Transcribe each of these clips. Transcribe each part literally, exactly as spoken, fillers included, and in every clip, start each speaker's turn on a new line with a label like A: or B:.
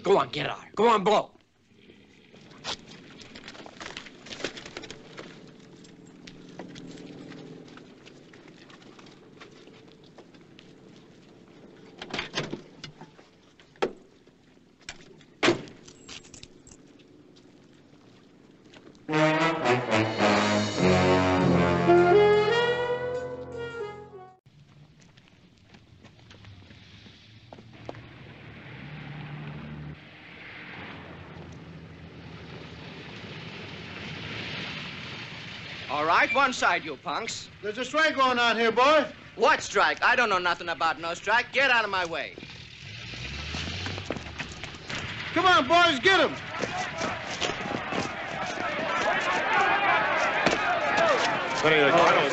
A: Go on, get out. Go on, blow.
B: All right, one side, you punks.
C: There's a strike going on here, boy.
B: What strike? I don't know nothing about no strike. Get out of my way.
C: Come on, boys, get him.
D: What are you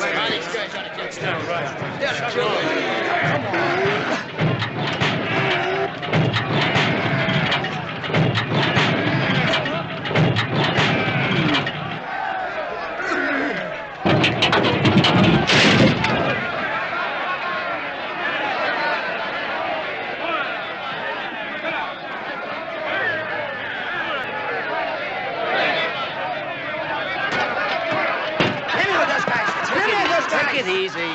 B: Take it easy.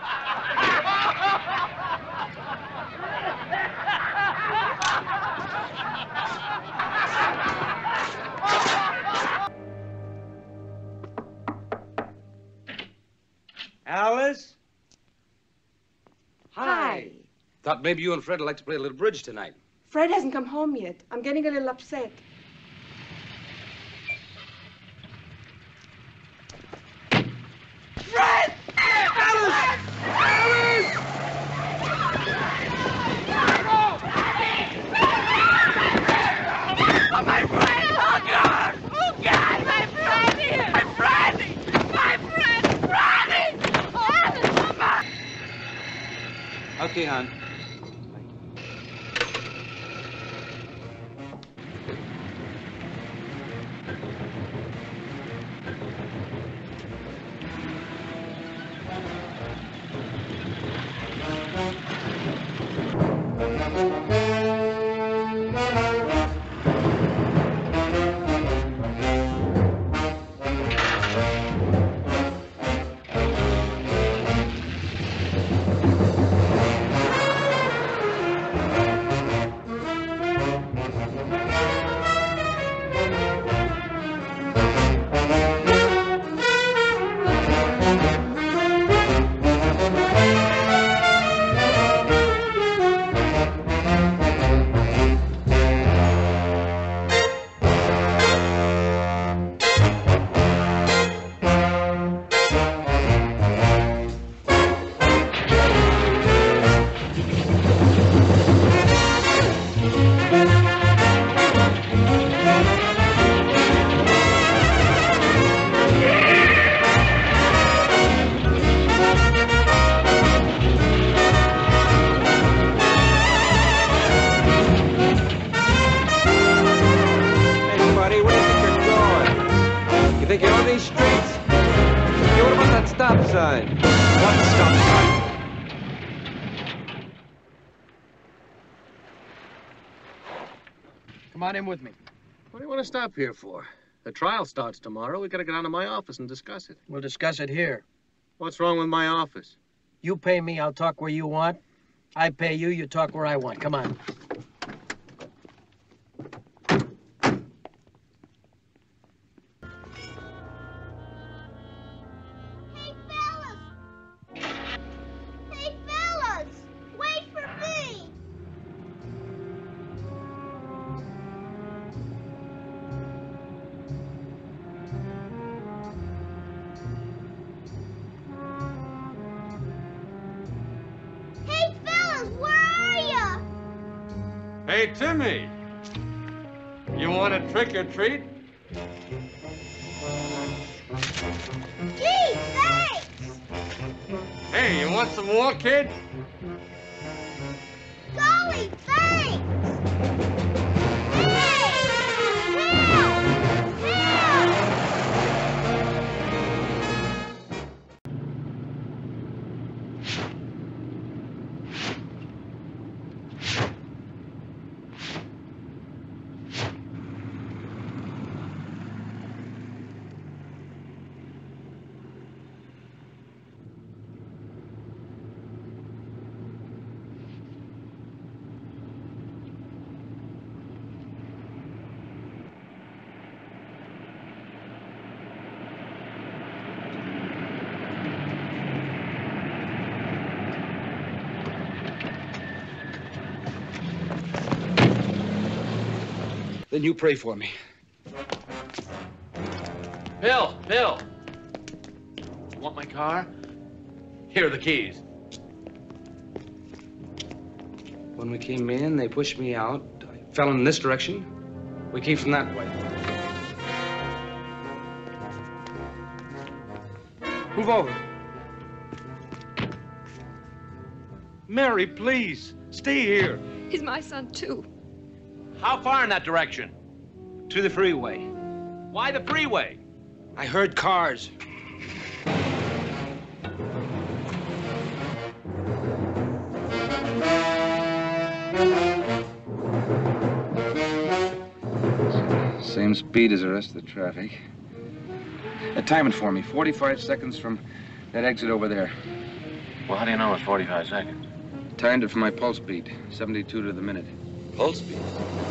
A: Alice?
E: Hi.
A: Thought maybe you and Fred would like to play a little bridge tonight.
E: Fred hasn't come home yet. I'm getting a little upset.
F: Fred! Alice! Alice! Oh, my friend! Oh, God! Oh, God! My Freddie! My Freddie! My friend! Freddie! Oh, come on!
A: Okay, hon. Come on in with me. What do you want to stop here for? The trial starts tomorrow. We gotta get down to my office and discuss it.
G: We'll discuss it here.
A: What's wrong with my office?
G: You pay me, I'll talk where you want. I pay you, you talk where I want. Come on.
F: Hey, fellas! Hey, fellas! Wait for me! Hey, fellas, where are ya?
D: Hey, Timmy! You want a trick or treat?
F: Gee, thanks!
D: Hey, you want some more, kid?
F: Golly, thanks! Hey! Help! Help!
H: Then you pray for me.
I: Bill, Bill. You want my car? Here are the keys.
H: When we came in, they pushed me out. I fell in this direction. We came from that way. Move over.
I: Mary, please, stay here.
F: He's my son, too.
I: How far in that direction?
H: To the freeway.
I: Why the freeway?
H: I heard cars. Same speed as the rest of the traffic. Uh, time it for me. forty-five seconds from that exit over there.
I: Well, how do you know it's forty-five seconds?
H: Timed it for my pulse beat. seventy-two to the minute.
I: Pulse beat?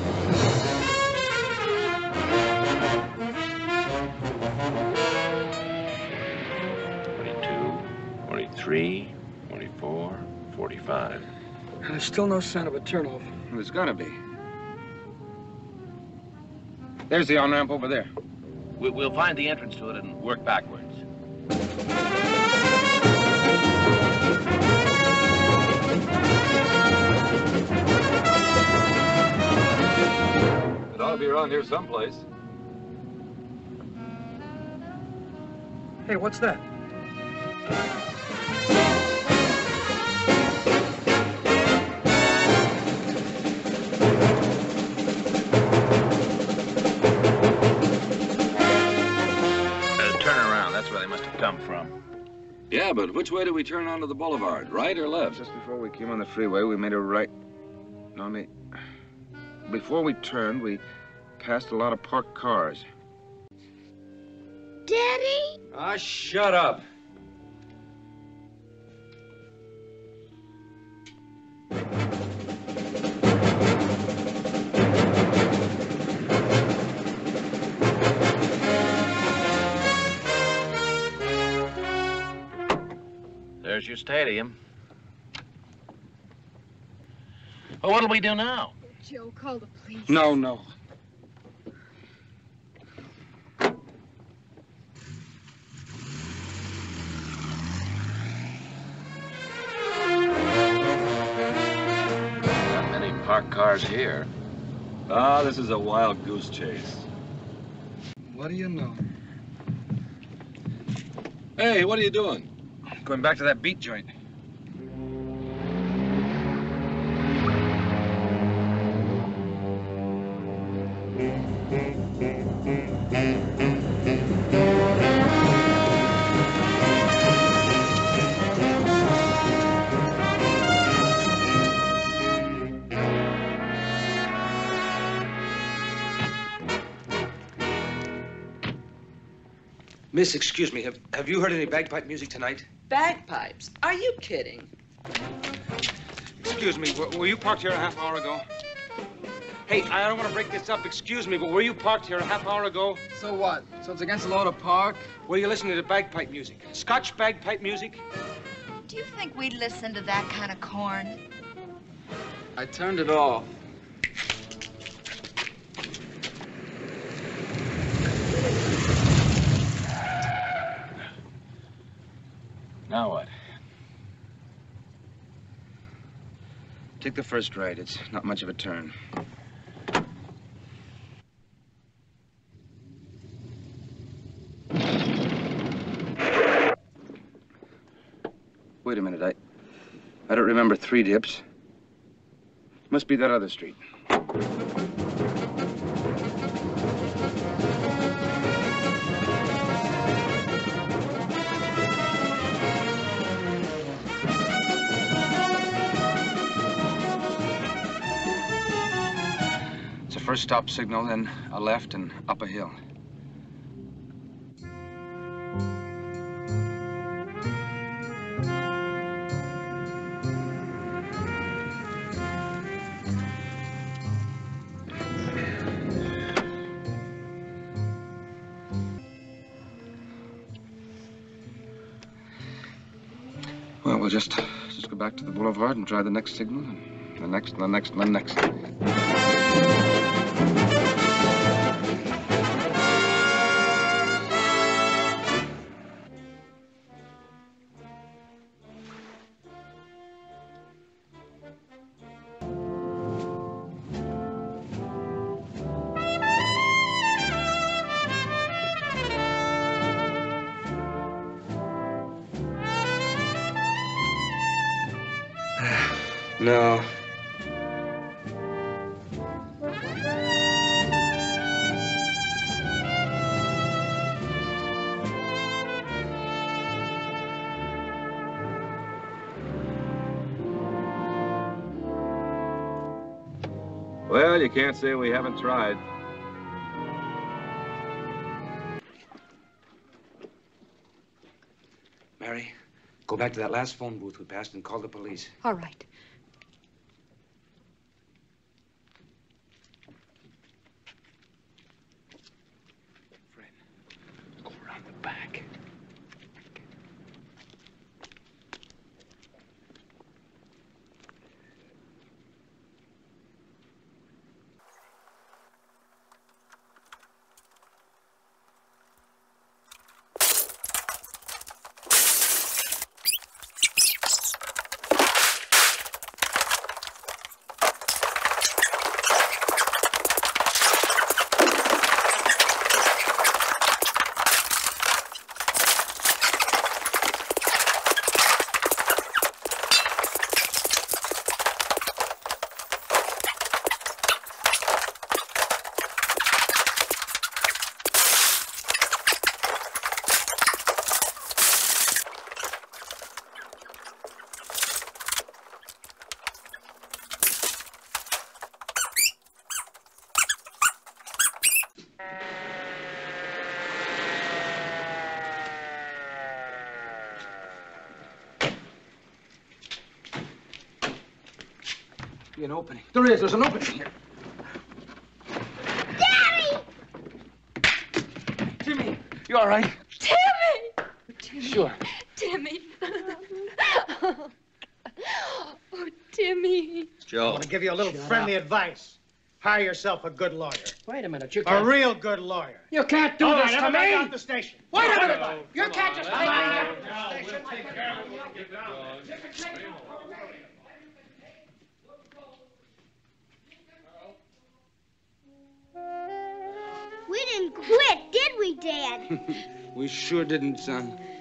I: Twenty-two, twenty-three, twenty-four, forty-five.
G: And there's still no sign of a turnover.
H: There's gonna be. There's the on-ramp over there.
I: We- We'll find the entrance to it and work backwards.
D: It ought to be around here someplace.
G: Hey, what's that?
I: Come from.
J: Yeah, but which way do we turn onto the boulevard, right or left?
H: Just before we came on the freeway, we made a right. No, I mean, before we turned, we passed a lot of parked cars.
F: Daddy?
H: Ah, shut up.
I: There's your stadium. Well, what'll we do now?
F: Joe, call the police.
H: No, no.
I: Not many parked cars here.
J: Ah, this is a wild goose chase.
G: What do you know?
J: Hey, what are you doing?
H: Going back to that beat joint. Miss, excuse me, have, have you heard any bagpipe music tonight?
K: Bagpipes? Are you kidding?
H: Excuse me, were, were you parked here a half hour ago? Hey, I don't want to break this up, excuse me, but were you parked here a half hour ago?
G: So what? So it's against the law to park?
H: Were you listening to bagpipe music? Scotch bagpipe music?
L: Do you think we'd listen to that kind of corn?
G: I turned it off.
I: Now what?
H: Take the first right. It's not much of a turn. Wait a minute. I I don't remember three dips. Must be that other street. It's a first stop signal, then a left and up a hill. Well, we'll just, just go back to the boulevard and try the next signal, and the next, and the next, and the next. No.
J: Well, you can't say we haven't tried.
H: Mary, go back to that last phone booth we passed and call the police.
M: All right.
H: Fred, go around the back. Be an opening. There is. There's an opening here.
F: Daddy!
H: Timmy, you all right?
F: Timmy! Timmy.
H: Sure.
F: Timmy. Oh, Timmy.
C: Joe. I want to give you a little
G: Shut
C: friendly
G: up.
C: advice. Hire yourself a good lawyer.
G: Wait a minute. You
C: A
G: can't.
C: real good lawyer.
G: You can't do
C: All
G: this
C: right,
G: to
C: everybody
G: me.
C: out the station. Wait a minute. You can't just take me out of the station.
N: We didn't quit, did we, Dad?
H: We sure didn't, son.